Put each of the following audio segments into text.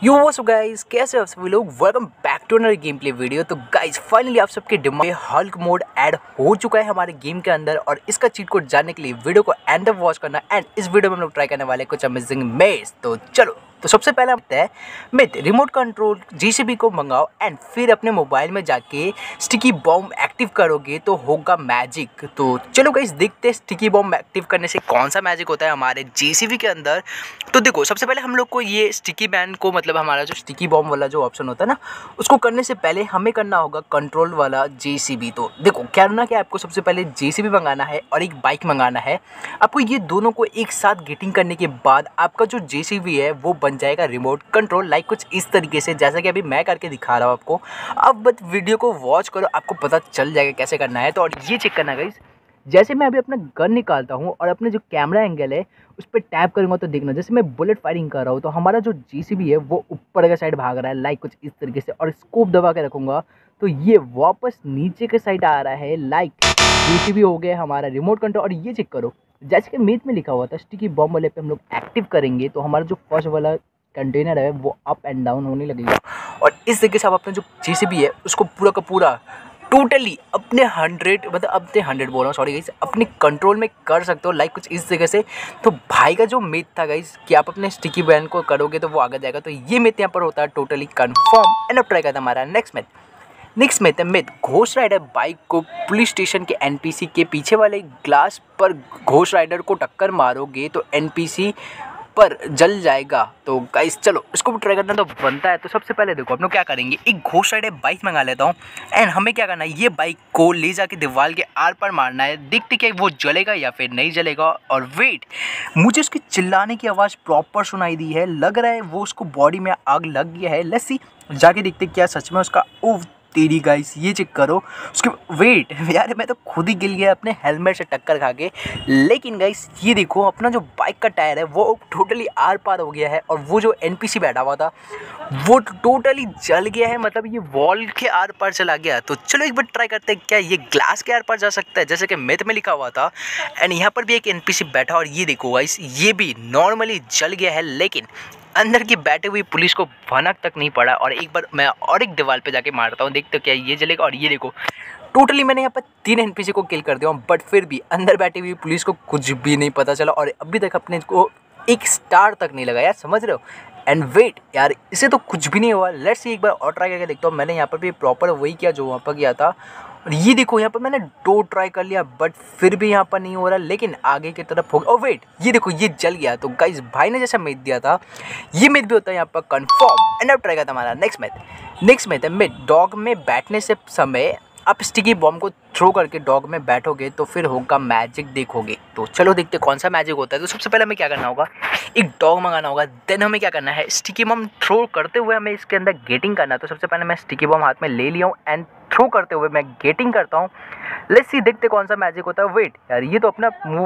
Yo what's up guys, कैसे हो आप सभी लोग। Welcome back to another game play video. तो गाइस फाइनली आप सबके डिमांड में हल्क मोड ऐड हो चुका है हमारे गेम के अंदर, और इसका चीट कोड जानने के लिए वीडियो को एंड तक वॉच करना। एंड इस वीडियो में हम लोग ट्राई करने वाले कुछ अमेजिंग मेज। तो चलो, तो सबसे पहले हम है मिथ रिमोट कंट्रोल जीसीबी को मंगाओ एंड फिर अपने मोबाइल में जाके स्टिकी बॉम्ब एक्टिव करोगे तो होगा मैजिक। तो चलो गाइस देखते हैं स्टिकी बॉम्ब एक्टिव करने से कौन सा मैजिक होता है हमारे जीसीबी के अंदर। तो देखो, सबसे पहले हम लोग को ये स्टिकी बैन को, मतलब हमारा जो स्टिकी बॉम्ब वाला जो ऑप्शन होता है ना, उसको करने से पहले हमें करना होगा कंट्रोल वाला जीसीबी। तो देखो करना क्या, आपको सबसे पहले जीसीबी मंगाना है और एक बाइक मंगाना है। आपको ये दोनों को एक साथ गेटिंग करने के बाद आपका जो जीसीबी है वो बन जाएगा रिमोट कंट्रोल, लाइक कुछ इस तरीके से, जैसा कि अभी मैं करके दिखा रहा हूँ आपको। अब बस वीडियो को वॉच करो, आपको पता चल जाएगा कैसे करना है। तो और ये चेक करना गाइस, जैसे मैं अभी अपना गन निकालता हूँ और अपने जो कैमरा एंगल है उस पर टैप करूँगा तो देखना, जैसे मैं बुलेट फायरिंग कर रहा हूँ तो हमारा जो जीसीबी है वो ऊपर के साइड भाग रहा है, लाइक कुछ इस तरीके से। और स्कोप दबा के रखूँगा तो ये वापस नीचे के साइड आ रहा है, लाइक जीसीबी हो गया हमारा रिमोट कंट्रोल। और ये चेक करो, जैसे कि मेथ में लिखा हुआ था स्टिकी बॉम्ब वाले पे हम लोग एक्टिव करेंगे तो हमारा जो फर्स्ट वाला कंटेनर है वो अप एंड डाउन होने लगेगा। और इस तरीके से आप अपना जो जीसीबी है उसको पूरा का पूरा टोटली अपने 100, मतलब अपने 100 बोल रहा हूँ, सॉरी गाइस, अपने कंट्रोल में कर सकते हो, लाइक कुछ इस तरीके से। तो भाई का जो मिथ था गाइस कि आप अपने स्टिकी बैन को करोगे तो वो आगे जाएगा, तो ये मिथ यहाँ पर होता है टोटली कंफर्म। एंड अब ट्राई करता है हमारा नेक्स्ट मिथ है मिथ घोस्ट राइडर बाइक को पुलिस स्टेशन के एनपीसी के पीछे वाले ग्लास पर घोस्ट राइडर को टक्कर मारोगे तो एनपीसी पर जल जाएगा। तो गाइस चलो इसको भी ट्राई करना तो बनता है। तो सबसे पहले देखो हम लोग क्या करेंगे, एक घोस्ट राइडर बाइक मंगा लेता हूँ एंड हमें क्या करना है, ये बाइक को ले जाके दीवार के आर पार मारना है, देखते क्या वो जलेगा या फिर नहीं जलेगा। और वेट, मुझे उसकी चिल्लाने की आवाज़ प्रॉपर सुनाई दी है, लग रहा है वो उसको बॉडी में आग लग गया है। लेट्स सी, जाके देखते क्या सच में उसका। ओह तेरी गाइस, ये चेक करो उसके। वेट यार, मैं तो खुद ही गिल गया अपने हेलमेट से टक्कर खा के। लेकिन गाइस ये देखो, अपना जो बाइक का टायर है वो टोटली आर पार हो गया है और वो जो एनपीसी बैठा हुआ था वो टोटली जल गया है, मतलब ये वॉल के आर पार चला गया। तो चलो एक बार ट्राई करते हैं, क्या ये ग्लास के आर पार जा सकता है जैसे कि मेथ में लिखा हुआ था। एंड यहाँ पर भी एक एनपीसी बैठा और ये देखो गाइस, ये भी नॉर्मली जल गया है, लेकिन अंदर की बैठे हुई पुलिस को भनक तक नहीं पड़ा। और एक बार मैं और एक दीवार पे जाके मारता हूँ, देखते हो क्या ये जलेगा। और ये देखो टोटली मैंने यहाँ पर 3 एनपीसी को किल कर दिया हूँ, बट फिर भी अंदर बैठी हुई पुलिस को कुछ भी नहीं पता चला और अभी तक अपने को एक स्टार तक नहीं लगा यार, समझ रहे हो। एंड वेट यार, इसे तो कुछ भी नहीं हुआ। लेट्स सी, एक बार और ट्राई करके देखता हूँ। मैंने यहाँ पर भी प्रॉपर वही किया जो वहाँ पर किया था। और ये देखो यहाँ पर मैंने 2 ट्राई कर लिया बट फिर भी यहाँ पर नहीं हो रहा, लेकिन आगे की तरफ हो गया। और वेट, ये देखो ये जल गया। तो गाइस भाई ने जैसा मिथ दिया था ये मिथ भी होता है यहाँ पर कंफर्म। एंड अब ट्राई करता हमारा नेक्स्ट मिथ है मिथ डॉग में बैठने से समय आप स्टिकी बॉम्ब को थ्रो करके डॉग में बैठोगे तो फिर होगा मैजिक, देखोगे। तो चलो देखते कौन सा मैजिक होता है। तो सबसे पहले हमें क्या करना होगा, एक डॉग मंगाना होगा। देन हमें क्या करना है, स्टिकी बॉम्ब थ्रो करते हुए हमें इसके अंदर गेटिंग करना है। तो सबसे पहले मैं स्टिकी बॉम्ब हाथ में ले लिया हूँ एंड थ्रो करते हुए मैं गेटिंग करता हूँ। लेट्स सी, देखते कौन सा मैजिक होता है। वेट यार, ये तो अपना मूव,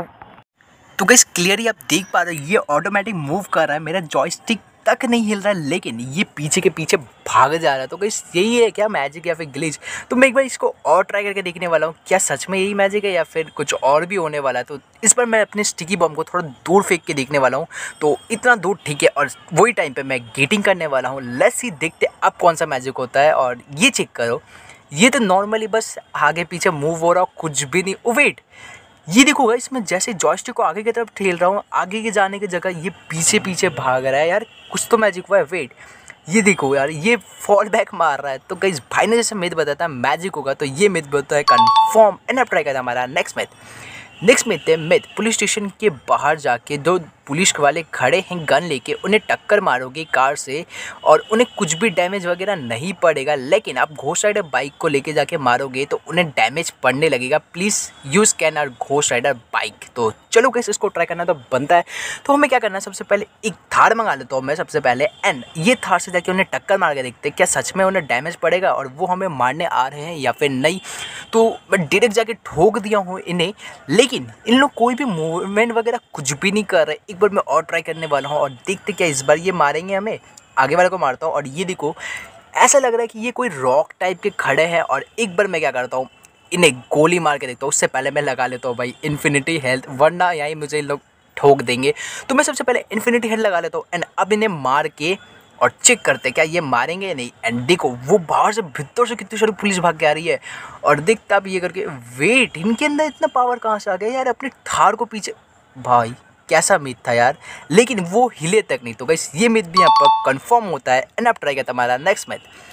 तो गाइस क्लियरली आप देख पा रहे हो ये ऑटोमेटिक मूव कर रहा है, मेरा जॉयस्टिक तक नहीं हिल रहा है, लेकिन ये पीछे के पीछे भाग जा रहा है। तो गाइस यही है क्या मैजिक या फिर ग्लिच। तो मैं एक बार इसको और ट्राई करके देखने वाला हूँ, क्या सच में यही मैजिक है या फिर कुछ और भी होने वाला है। तो इस पर मैं अपने स्टिकी बॉम्ब को थोड़ा दूर फेंक के देखने वाला हूँ। तो इतना दूर ठीक है, और वही टाइम पर मैं गेटिंग करने वाला हूँ। लेट्स सी, देखते अब कौन सा मैजिक होता है। और ये चेक करो, ये तो नॉर्मली बस आगे पीछे मूव हो रहा हो, कुछ भी नहीं। ओ वेट, ये देखो गाइस, मैं जैसे जॉयस्टिक को आगे की तरफ ठेल रहा हूँ, आगे के जाने की जगह ये पीछे पीछे भाग रहा है यार, कुछ तो मैजिक हुआ है। वेट, ये देखो यार, ये फॉल बैक मार रहा है। तो गाइस भाई ने जैसे मिथ बताया था मैजिक होगा, तो ये मिथ बताया है कंफर्म। एंड अब ट्राई करता हमारा नेक्स्ट मिथ है मिथ पुलिस स्टेशन के बाहर जाके दो पुलिस वाले खड़े हैं गन लेके, उन्हें टक्कर मारोगे कार से और उन्हें कुछ भी डैमेज वगैरह नहीं पड़ेगा, लेकिन आप घोस्ट राइडर बाइक को लेके जाके मारोगे तो उन्हें डैमेज पड़ने लगेगा। Please use can or ghost rider bike. तो चलो कैसे इसको ट्राई करना तो बनता है। तो हमें क्या करना है, सबसे पहले एक थार मंगा लेता हूँ मैं सबसे पहले, एंड ये थार से जाके उन्हें टक्कर मार के देखते क्या सच में उन्हें डैमेज पड़ेगा और वो हमें मारने आ रहे हैं या फिर नहीं। तो मैं डायरेक्ट जाके ठोक दिया हूँ इन्हें, लेकिन इन लोग कोई भी मूवमेंट वगैरह कुछ भी नहीं कर रहे। एक बार मैं और ट्राई करने वाला हूँ और देखते क्या इस बार ये मारेंगे हमें। आगे वाले को मारता हूँ और ये देखो ऐसा लग रहा है कि ये कोई रॉक टाइप के खड़े हैं। और एक बार मैं क्या करता हूँ, इन्हें गोली मार के देखता हूँ। उससे पहले मैं लगा लेता हूँ भाई इन्फिनिटी हेल्थ, वरना यहीं मुझे इन लोग ठोक देंगे। तो मैं सबसे पहले इन्फिनिटी हेल्थ लगा लेता हूँ एंड अब इन्हें मार के और चेक करते क्या ये मारेंगे या नहीं। एंड देखो वो बाहर से भीतर से कितनी सारी पुलिस भाग के आ रही है और देखता भी ये करके वेट इनके अंदर इतना पावर कहाँ से आ गया यार, अपने थार को पीछे। भाई कैसा मिथ था यार, लेकिन वो हिले तक नहीं। तो गाइस ये मिथ भी यहाँ पर कंफर्म होता है। एंड आप ट्राई करता हमारा नेक्स्ट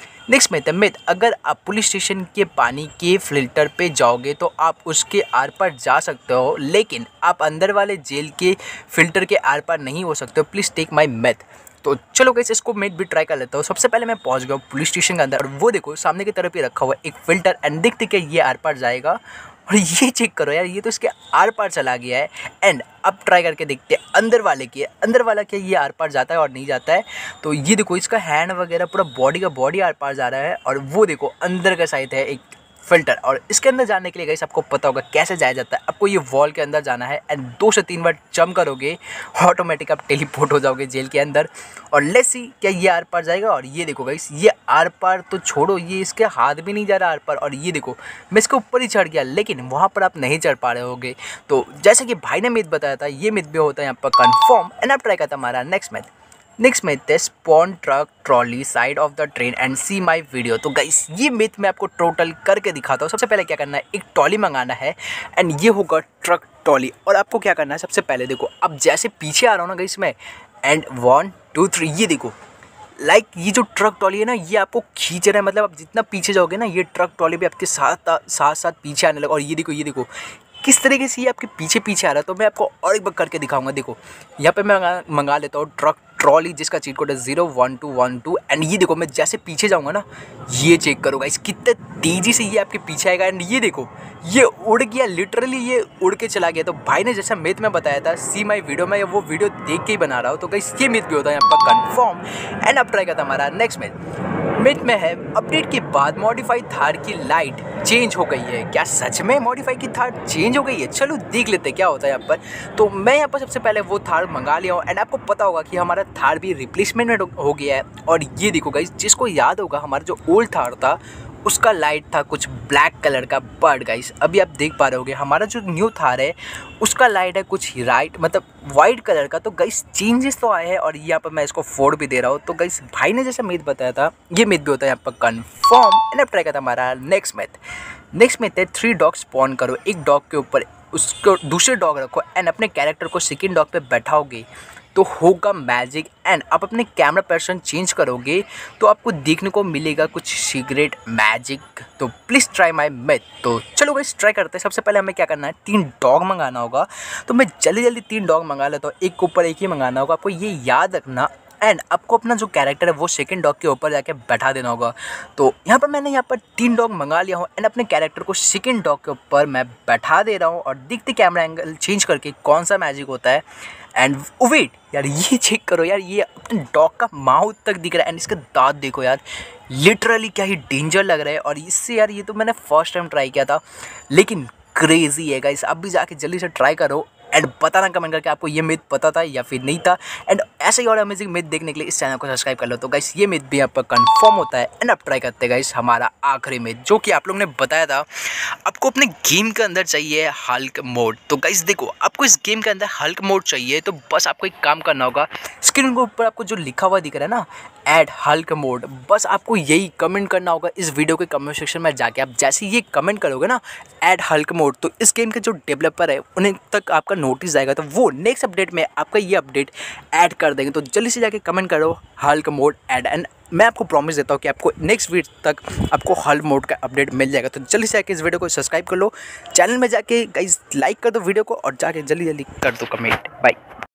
मिथ है मिथ अगर आप पुलिस स्टेशन के पानी के फिल्टर पे जाओगे तो आप उसके आर पार जा सकते हो, लेकिन आप अंदर वाले जेल के फिल्टर के आर पार नहीं हो सकते हो। Please take my myth. तो चलो गाइस इसको मिथ भी ट्राई कर लेता हूँ। सबसे पहले मैं पहुँच गया पुलिस स्टेशन के अंदर और वो देखो सामने की तरफ ही रखा हुआ एक फिल्टर एंड देखते कि ये आर पार जाएगा। और ये चेक करो यार, ये तो इसके आर पार चला गया है। एंड अब ट्राई करके देखते हैं अंदर वाला क्या ये आर पार जाता है और नहीं जाता है। तो ये देखो इसका हैंड वगैरह पूरा बॉडी आर पार जा रहा है। और वो देखो अंदर का साइड है एक फिल्टर, और इसके अंदर जाने के लिए गाइस आपको पता होगा कैसे जाया जाता है। आपको ये वॉल के अंदर जाना है एंड 2 से 3 बार जंप करोगे ऑटोमेटिक आप टेलीपोर्ट हो जाओगे जेल के अंदर। और लेट्स सी क्या ये आर पार जाएगा। और ये देखो गाइस ये आर पार तो छोड़ो, ये इसके हाथ भी नहीं जा रहा आर पार। और ये देखो मैं इसके ऊपर ही चढ़ गया, लेकिन वहाँ पर आप नहीं चढ़ पा रहे होगे। तो जैसे कि भाई ने मिथ बताया था ये मिथ भी होता है यहाँ पर कन्फर्म। एंड आप ट्राई करता हमारा नेक्स्ट मिथ है spawn truck trolley side of the train and see my video. तो गाइस ये मिथ मैं आपको टोटल करके दिखाता हूँ। सबसे पहले क्या करना है, एक ट्रॉली मंगाना है एंड ये होगा ट्रक ट्रॉली। और आपको क्या करना है, सबसे पहले देखो अब जैसे पीछे आ रहा हूँ ना गाइस मैं, एंड 1 2 3 ये देखो लाइक ये जो ट्रक ट्रॉली है ना ये आपको खींच रहा है। मतलब आप जितना पीछे जाओगे ना ये ट्रक ट्रॉली भी आपके साथ पीछे आने लगा। और ये देखो किस तरीके से ये आपके पीछे आ रहा है। तो मैं आपको और एक बार करके दिखाऊंगा। देखो यहाँ पे मैं मंगा लेता हूँ ट्रक ट्रॉली जिसका चीट कोड है 01212। एंड ये देखो मैं जैसे पीछे जाऊँगा ना, ये चेक करो गाइस कितने तेज़ी से ये आपके पीछे आएगा। एंड ये देखो ये उड़ गया, लिटरली ये उड़ के चला गया। तो भाई ने जैसा मिथ में बताया था सी माई वीडियो, में वो वीडियो देख के ही बना रहा हूँ। तो गाइस ये मिथ भी होता है यहाँ पर कन्फर्म। एंड अब ट्राई करता हमारा नेक्स्ट मिथ में है अपडेट के बाद मॉडिफाइड थार की लाइट चेंज हो गई है। क्या सच में मॉडिफाई की थार चेंज हो गई है? चलो देख लेते हैं क्या होता है यहाँ पर। तो मैं यहाँ पर सबसे पहले वो थार मंगा लिया हूँ। एंड आपको पता होगा कि हमारा थार भी रिप्लेसमेंट में हो गया है। और ये देखो गाइस जिसको याद होगा हमारा जो ओल्ड थार था उसका लाइट था कुछ ब्लैक कलर का, बट गाइस अभी आप देख पा रहे होगे हमारा जो न्यू थार है उसका लाइट है कुछ वाइट कलर का। तो गाइस चेंजेस तो आए हैं और यहाँ पर मैं इसको फोड़ भी दे रहा हूँ। तो गाइस भाई ने जैसा मिथ बताया था ये मिथ भी होता है यहाँ पर कन्फर्म। एंड अब ट्राई करता हमारा नेक्स्ट मिथ है 3 डॉग स्पॉन करो, एक डॉग के ऊपर उसको दूसरे डॉग रखो एंड अपने कैरेक्टर को सेकंड डॉग पे बैठाओगे तो होगा मैजिक। एंड आप अपने कैमरा पर्सन चेंज करोगे तो आपको देखने को मिलेगा कुछ सीक्रेट मैजिक। तो प्लीज़ ट्राई माय मिथ। तो चलो गाइस ट्राई करते हैं। सबसे पहले हमें क्या करना है, 3 डॉग मंगाना होगा। तो मैं जल्दी 3 डॉग मंगा लेता हूँ, एक के ऊपर एक ही मंगाना होगा। आपको ये याद रखना। एंड आपको अपना जो कैरेक्टर है वो सेकंड डॉग के ऊपर जाके बैठा देना होगा। तो मैंने यहाँ पर 3 डॉग मंगा लिया हूँ एंड अपने कैरेक्टर को सेकंड डॉग के ऊपर मैं बैठा दे रहा हूँ। और देखते कैमरा एंगल चेंज करके कौन सा मैजिक होता है। एंड वेट यार ये चेक करो यार, ये अपने डॉग का माउथ तक दिख रहा है एंड इसके दांत देखो यार, लिटरली क्या ही डेंजर लग रहा है। और इससे यार ये तो मैंने फर्स्ट टाइम ट्राई किया था, लेकिन क्रेजी है गाइस। अब भी जाके जल्दी से ट्राई करो एंड बताना कमेंट करके आपको ये मिथ पता था या फिर नहीं था। एंड ऐसे ही और अमेजिंग मिथ देखने के लिए इस चैनल को सब्सक्राइब कर लो। तो गाइस ये मिथ भी यहाँ पर कंफर्म होता है। एंड अब ट्राई करते हैं गाइस हमारा आखिरी मिथ, जो कि आप लोगों ने बताया था आपको अपने गेम के अंदर चाहिए हल्क मोड। तो गाइस देखो आपको इस गेम के अंदर हल्क मोड चाहिए तो बस आपको एक काम करना होगा, स्क्रीन के ऊपर आपको जो लिखा हुआ दिख रहा है ना ऐड हल्क मोड, बस आपको यही कमेंट करना होगा इस वीडियो के कमेंट सेक्शन में जाके। आप जैसे ये कमेंट करोगे ना ऐड हल्क मोड, तो इस गेम के जो डेवलपर है उन्हें तक आपका नोटिस आएगा, तो वो नेक्स्ट अपडेट में आपका ये अपडेट ऐड कर देंगे। तो जल्दी से जाके कमेंट करो हल्क मोड ऐड। एंड मैं आपको प्रॉमिस देता हूँ कि आपको नेक्स्ट वीक तक आपको हल्क मोड का अपडेट मिल जाएगा। तो जल्दी से जाके इस वीडियो को सब्सक्राइब कर लो, चैनल में जाके गाइस लाइक कर दो वीडियो को और जाके जल्दी कर दो कमेंट। बाय।